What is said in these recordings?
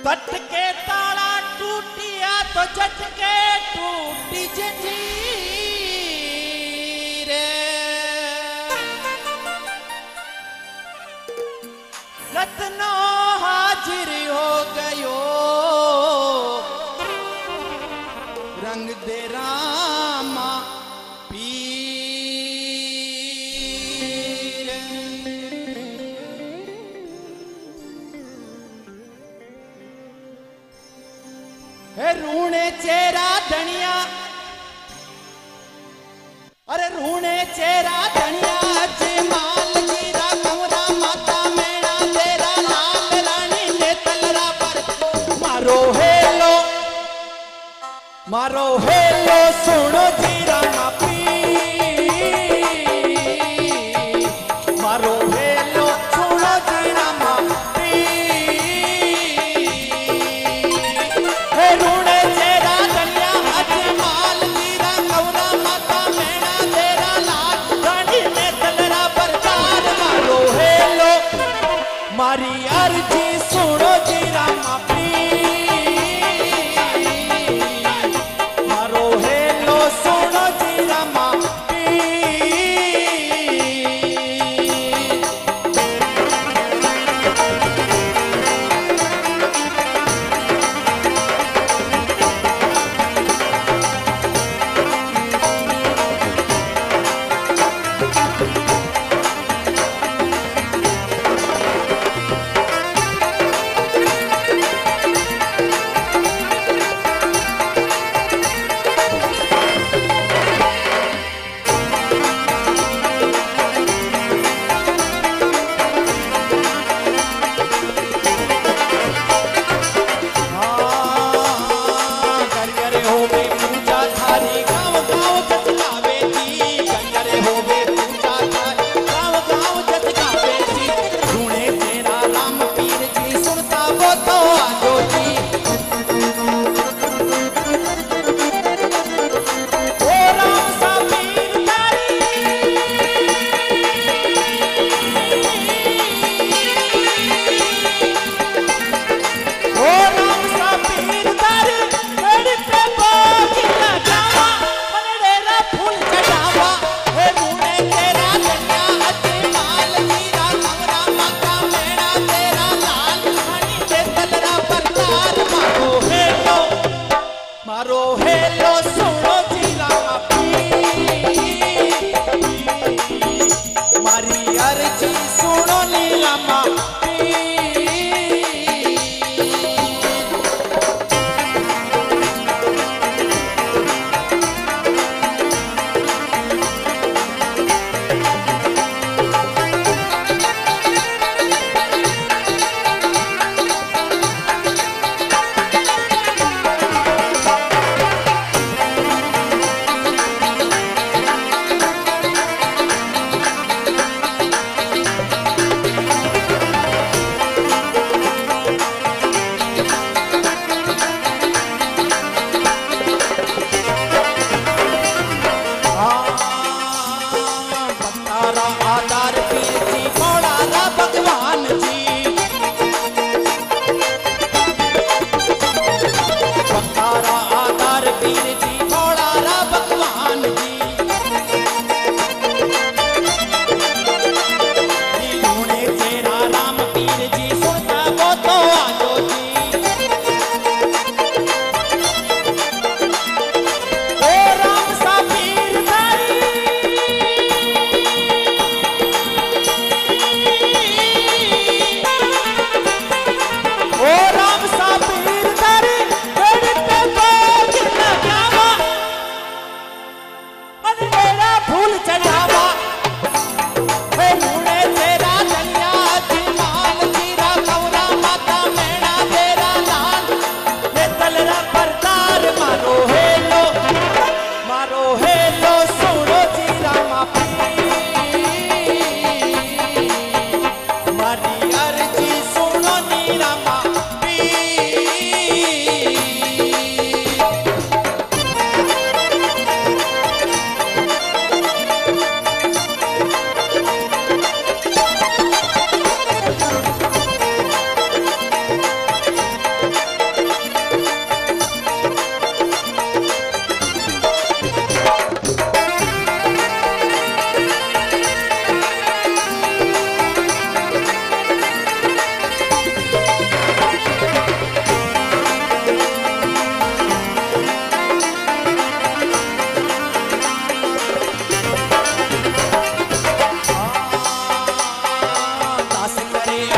तट के ताला टूटिया तो झटके टूटी जंजीर। रत्नो हाजिर हो गयो रंग दे रामा पीर। हे रूणे चेहरा धनिया, अरे रूणे चेहरा धनिया जमाल जीरा कमरा माता मैना तेरा लाल रानी ने तलरा पर मारो हेलो सुनो जीरा मापी मारो हेलो सुनो जीरा मापी। हे रूणे चेहरा धनिया अजमाल जीरा कौरा माता मैना तेरा लाल रानी ने तलरा पर चार मारो हेलो मारी अर्जी सुनो जीरा मापी।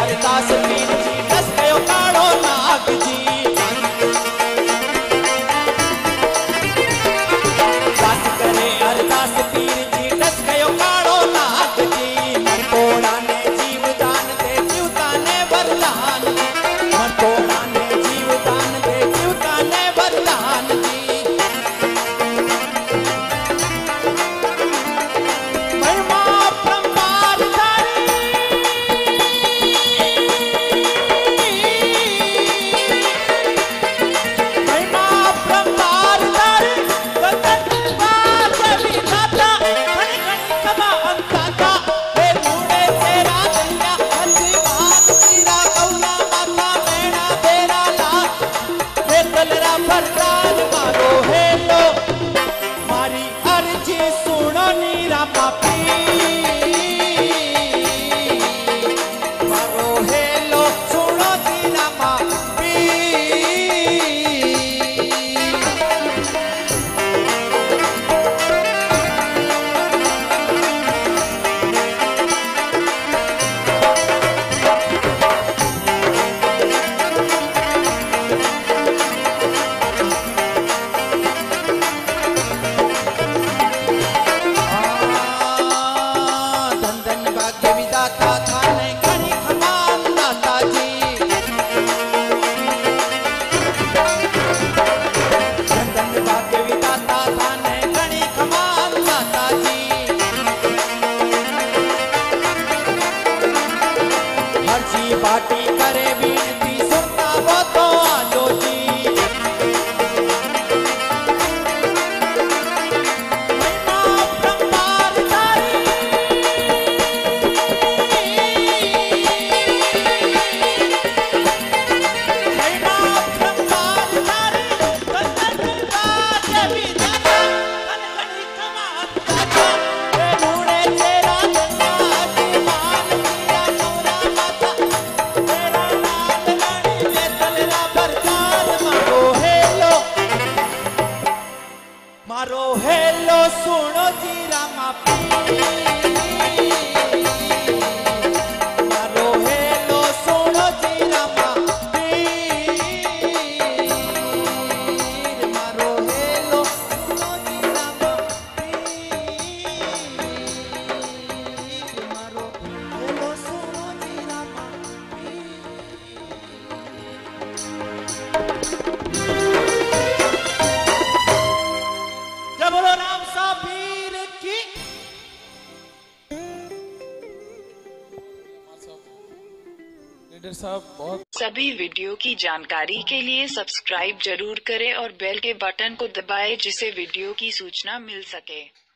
अरदास पीर जी दस कयो काड़ो नाग जी दास करे अरदास पीर जी दस कयो काड़ो नाग जी मरतोड़ा ने जीवदान दे जीवताने वरदान मरतोड़ा ने जीवदान दे जीवताने वरदान जी महिमा परंपार धारी महिमा परंपार धारी गगन बाज विधाता घणी घणी खमा अंताता हे रूड़े तेरा दरिया हजमान तेरा कौला माता मेणा तेरा लाल हे तलरा भरदार मारो हेलो मारी अर्जी सुनो नीरा पापी मारो हेलो सुनो नीरा पापी धन धन भाग्य विधाता थाने घणी खमान दाता जी धन धन भाग्य विधाता थाने घणी खमान दाता जी हर्षी बाटी करे विनती सुनता वो तो आलो जी महिमा परंपार धारी महिमा परंपार धारी गगन बाज विधाता घनी घनी खमा अंताता हे रूड़े तेरा दरिया हजमान तेरा कौला माता तेरा लाल रानी हे तलरा भरदार मारो हेलो सुनो जी रामा पीर मारो हेलो सुनो जी रामा पीर मारो हेलो सुनो जी रामा पीर मारो हेलो सुनो जी रामा जय बोलो राम साबीर की लीडर साहब बहुत सभी वीडियो की जानकारी के लिए सब्सक्राइब जरूर करें और बेल के बटन को दबाएं जिससे वीडियो की सूचना मिल सके।